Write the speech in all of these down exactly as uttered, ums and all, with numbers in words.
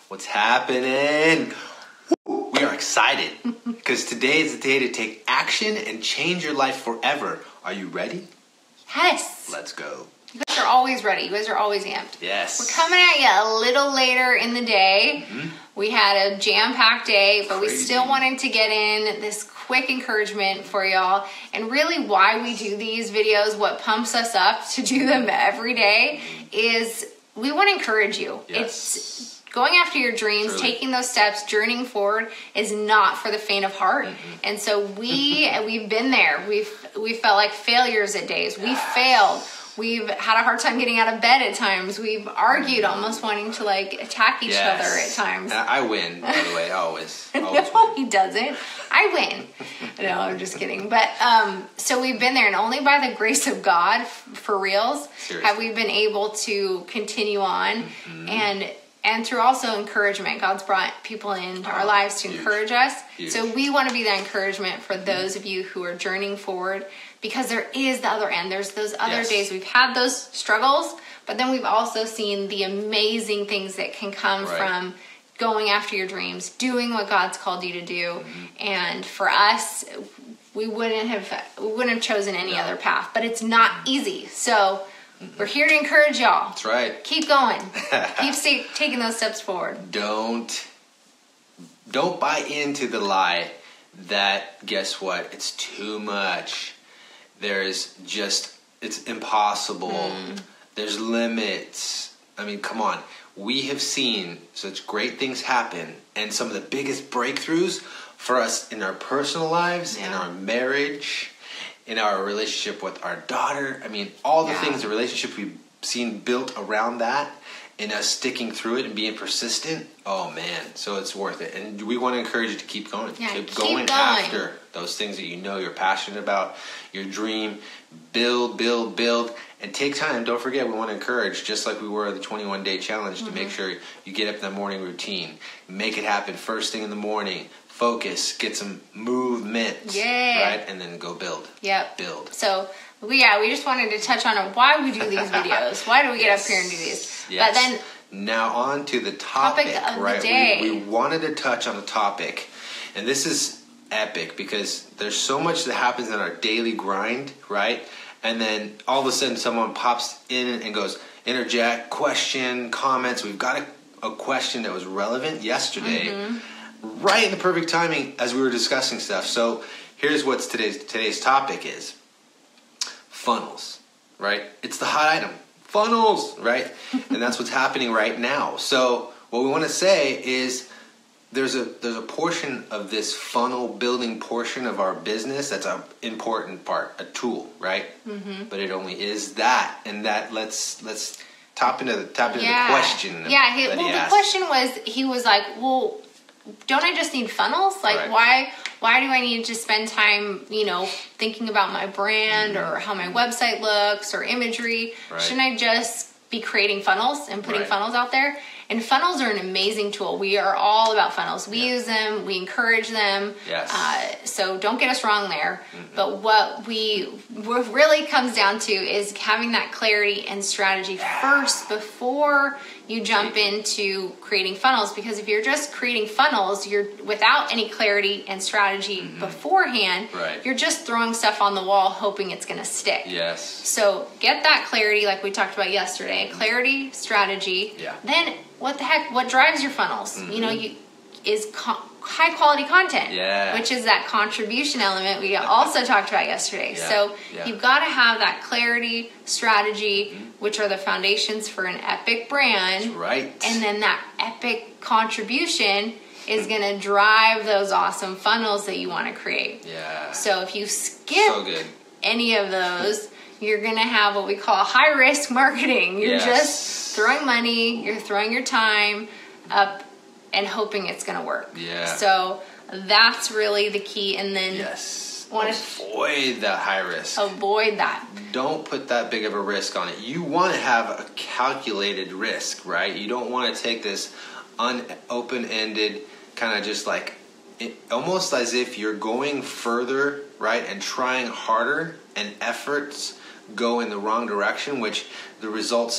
What's happening? We are excited because today is the day to take action and change your life forever. Are you ready? Yes. Let's go. You guys are always ready. You guys are always amped. Yes. We're coming at you a little later in the day. Mm-hmm. We had a jam-packed day, but Crazy. we still wanted to get in this quick encouragement for y'all. And really why we do these videos, what pumps us up to do them every day, is we want to encourage you. Yes. It's going after your dreams, Truly. taking those steps, journeying forward is not for the faint of heart. Mm-hmm. And so we, we've been there. We've we felt like failures at days. We Yes. failed. We've had a hard time getting out of bed at times. We've argued, almost wanting to like attack each Yes. other at times. And I win, by the way, always. always No, win. he doesn't. I win. No, I'm just kidding. But um, so we've been there, and only by the grace of God, f- for reals, Seriously. have we been able to continue on, Mm-hmm. and and through also encouragement. God's brought people into our Oh, lives to huge. encourage us. Huge. So we want to be that encouragement for those of you who are journeying forward, because there is the other end. There's those other Yes. days we've had those struggles, but then we've also seen the amazing things that can come Right. from going after your dreams, doing what God's called you to do. Mm-hmm. And for us, we wouldn't have we wouldn't have chosen any No. other path, but it's not easy. So we're here to encourage y'all. That's right. Keep going. Keep stay, taking those steps forward. Don't don't buy into the lie that, guess what, it's too much. There's just, it's impossible. Mm. There's limits. I mean, come on. We have seen such great things happen, and some of the biggest breakthroughs for us in our personal lives, in Yeah. our marriage, in our relationship with our daughter. I mean, all the Yeah. things, the relationship we've seen built around that, and us sticking through it and being persistent. Oh man, so it's worth it. And we want to encourage you to keep going. Yeah, keep, keep going going. after those things that you know you're passionate about, your dream. Build, build, build, and take time. Don't forget, we want to encourage, just like we were the twenty-one day challenge, to Mm-hmm. make sure you get up in the morning routine. Make it happen first thing in the morning. Focus, get some movement. Yeah. Right? And then go build. Yep. Build. So we yeah, we just wanted to touch on why we do these videos. Why do we get Yes. up here and do these? Yes. But then Now on to the topic, Topic of the right? day. We, we wanted to touch on a topic, and this is epic because there's so much that happens in our daily grind, right? And then all of a sudden someone pops in and goes, interject, question, comments. We've got a, a question that was relevant yesterday, Mm-hmm. right in the perfect timing as we were discussing stuff. So here's what today's today's topic is. Funnels, right? It's the hot item. Funnels, right? And that's what's happening right now. So what we want to say is there's a there's a portion of this funnel building portion of our business that's an important part, a tool, right? Mm-hmm. But it only is that, and that let's let's tap into the tap into yeah. the question. Yeah, he, that well he the asked. question was he was like, well, don't I just need funnels? Like Right. why why do I need to spend time, you know, thinking about my brand or how my website looks or imagery? Right. Shouldn't I just be creating funnels and putting Right. funnels out there? And funnels are an amazing tool. We are all about funnels. We Yeah. use them. We encourage them. Yes. Uh, so don't get us wrong there. But what we what really comes down to is having that clarity and strategy first before you jump into creating funnels. Because if you're just creating funnels, you're without any clarity and strategy beforehand. Right. You're just throwing stuff on the wall, hoping it's going to stick. Yes. So get that clarity, like we talked about yesterday. Clarity, strategy. Yeah. Then what the heck? What drives your funnels? You know, you is co- high quality content. Yeah. Which is that contribution element we also talked about yesterday. Yeah. So Yeah. you've got to have that clarity, strategy, which are the foundations for an epic brand. Right. And then that epic contribution is going to drive those awesome funnels that you want to create. Yeah. So if you skip So good. any of those, you're going to have what we call high risk marketing. You're Yes. just throwing money, you're throwing your time up and hoping it's going to work. Yeah. So that's really the key. And then Yes. Wanna- Avoid that high risk. avoid that. Don't put that big of a risk on it. You want to have a calculated risk, right? You don't want to take this un- open-ended kind of just like it, almost as if you're going further, right, and trying harder, and efforts go in the wrong direction, which the results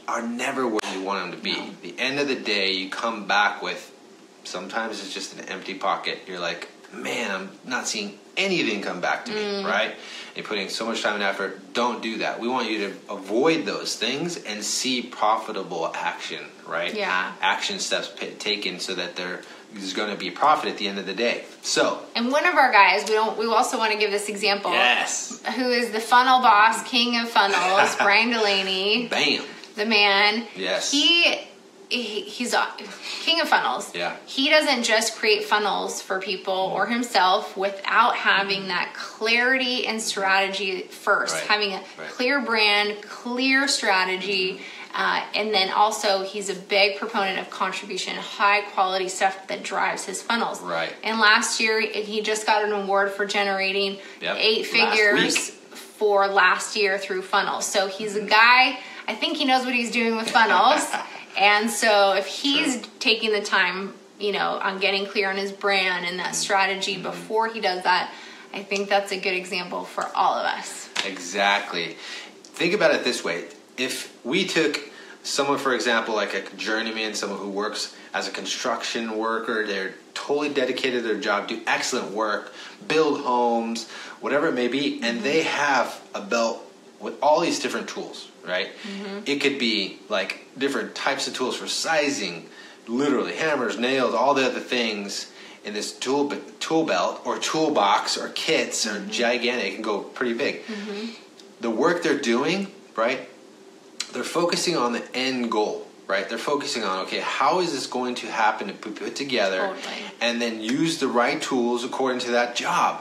are never where you want them to be. No. At the end of the day, you come back with, sometimes it's just an empty pocket. You're like, man, I'm not seeing anything come back to me, Mm. right? You're putting so much time and effort. Don't do that. We want you to avoid those things and see profitable action, right? Yeah. Action steps p- taken so that there is going to be profit at the end of the day. So, And one of our guys, we don't. We also want to give this example. yes. Who is the funnel boss, king of funnels, Brian Delaney, Bam. the man. Yes. He, he he's a king of funnels. Yeah. He doesn't just create funnels for people or himself without having that clarity and strategy first. Right. Having a Right. clear brand, clear strategy. Uh, and then also, he's a big proponent of contribution, high quality stuff that drives his funnels. Right. And last year, he just got an award for generating Yep. eight Last figures week. for last year through funnels. So he's a guy, I think he knows what he's doing with funnels. And so if he's True. taking the time, you know, on getting clear on his brand and that strategy Mm-hmm. before he does that, I think that's a good example for all of us. Exactly. Think about it this way. If we took someone, for example, like a journeyman, someone who works as a construction worker, they're totally dedicated to their job, do excellent work, build homes, whatever it may be, and they have a belt with all these different tools, right? Mm-hmm. It could be like different types of tools for sizing, literally hammers, nails, all the other things in this tool tool belt or toolbox or kits are gigantic. It can go pretty big. Mm-hmm. The work they're doing, right? They're focusing on the end goal, right? They're focusing on, okay, how is this going to happen to be put together, Totally. and then use the right tools according to that job.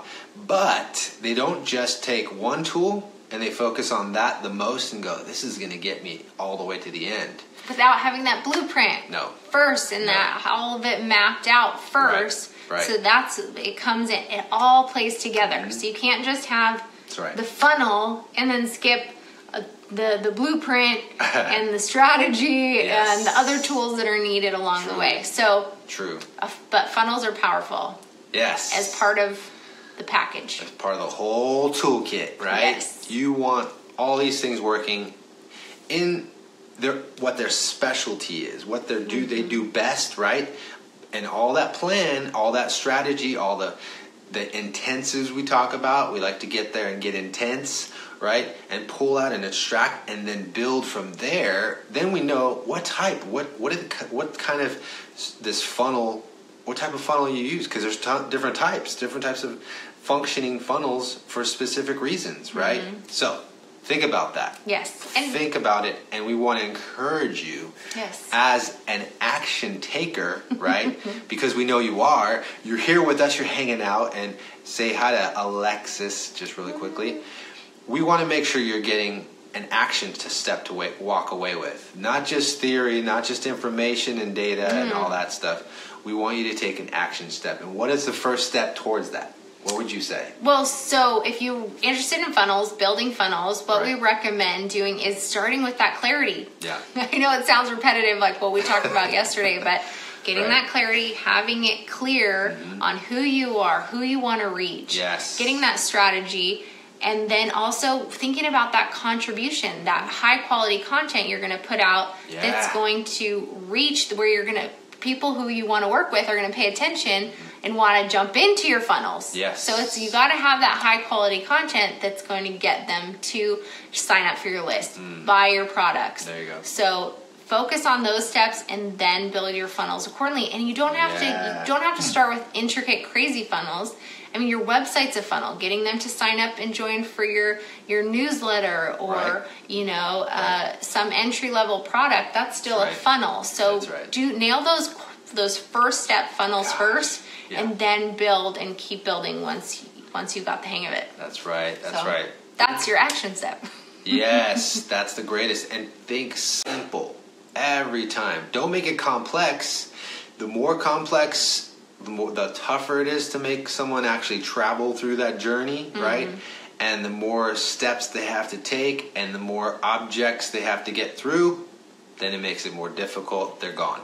But they don't just take one tool and they focus on that the most and go, this is going to get me all the way to the end. Without having that blueprint No. first and No. that all of it mapped out first. Right, right. So that's, it comes in, it all plays together. So you can't just have That's right. the funnel and then skip uh, the the blueprint and the strategy Yes. and the other tools that are needed along True. the way. So, True. uh, but funnels are powerful Yes. as part of the package. As part of the whole toolkit, right? Yes. You want all these things working in their what their specialty is, what they do they do best, right? And all that plan, all that strategy, all the the intensives we talk about, we like to get there and get intense, right? And pull out and extract and then build from there. Then we know what type, what what are the, what kind of this funnel, what type of funnel you use, because there's t- different types, different types of functioning funnels for specific reasons, right? Mm-hmm. So think about that. Yes. And Think about it, and we want to encourage you yes. as an action taker, right? Because we know you are. You're here with us, you're hanging out, and say hi to Alexis just really quickly. We want to make sure you're getting an action to step to wa- walk away with. Not just theory, not just information and data and all that stuff. We want you to take an action step. And what is the first step towards that? What would you say? Well, so if you're interested in funnels, building funnels, what Right. we recommend doing is starting with that clarity. Yeah. I know it sounds repetitive, like what we talked about yesterday, but getting Right. that clarity, having it clear on who you are, who you want to reach, Yes. getting that strategy, and then also thinking about that contribution, that high quality content you're going to put out Yeah. that's going to reach where you're going to, people who you want to work with are going to pay attention and want to jump into your funnels. Yes. So it's you got to have that high quality content that's going to get them to sign up for your list, buy your products. There you go. So focus on those steps and then build your funnels accordingly. And you don't have Yeah. to you don't have to start with intricate, crazy funnels. I mean, your website's a funnel. Getting them to sign up and join for your your newsletter or Right. you know uh, some entry level product. That's still That's a right. funnel. So That's right. do nail those those first step funnels Gosh. first, Yeah. and then build and keep building once once you got the hang of it. That's right. That's So, right. That's your action step. Yes, that's the greatest. And think simple every time. Don't make it complex. The more complex, the more the tougher it is to make someone actually travel through that journey, right? And the more steps they have to take and the more objects they have to get through, then it makes it more difficult. They're gone.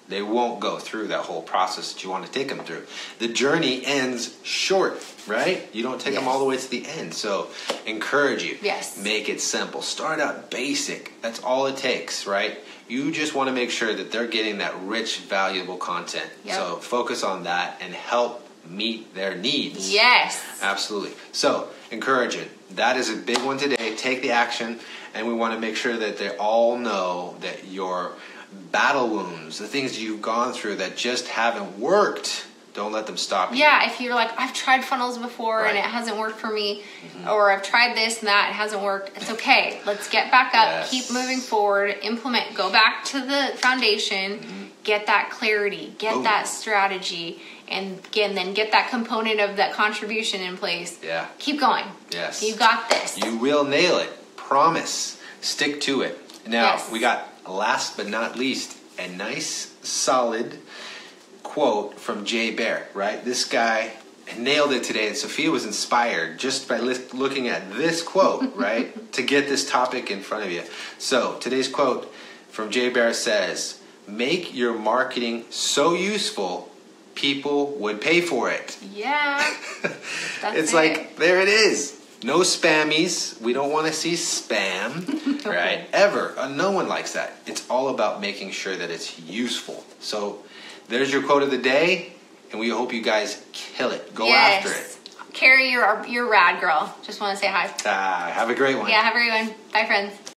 They won't go through that whole process that you want to take them through. The journey ends short, right? You don't take Yes. them all the way to the end. So encourage you. Yes. Make it simple. Start out basic. That's all it takes, right? You just want to make sure that they're getting that rich, valuable content. Yep. So focus on that and help meet their needs. Yes. Absolutely. So encourage it. That is a big one today. Take the action, and we want to make sure that they all know that your battle wounds, the things you've gone through that just haven't worked, don't let them stop you. Yeah, if you're like, I've tried funnels before Right. and it hasn't worked for me, mm-hmm. or I've tried this and that, it hasn't worked, it's okay. Let's get back up, Yes. keep moving forward, implement, go back to the foundation, mm-hmm. get that clarity, get Ooh. that strategy, and again, then get that component of that contribution in place. Yeah. Keep going. Yes. You got this. You will nail it. Promise. Stick to it. Now, Yes. we got, last but not least, a nice, solid quote from Jay Baer, right? This guy nailed it today, and Sophia was inspired just by li- looking at this quote, right, to get this topic in front of you. So, today's quote from Jay Baer says, "Make your marketing so useful, people would pay for it." Yeah. That's It's it. like, there it is. No spammies. We don't want to see spam, right? Ever. Uh, no one likes that. It's all about making sure that it's useful. So there's your quote of the day, and we hope you guys kill it. Go Yes. after it. Carrie, you're, you're rad, girl. Just want to say hi. Ah, have a great one. Yeah, have a great one. Bye, friends.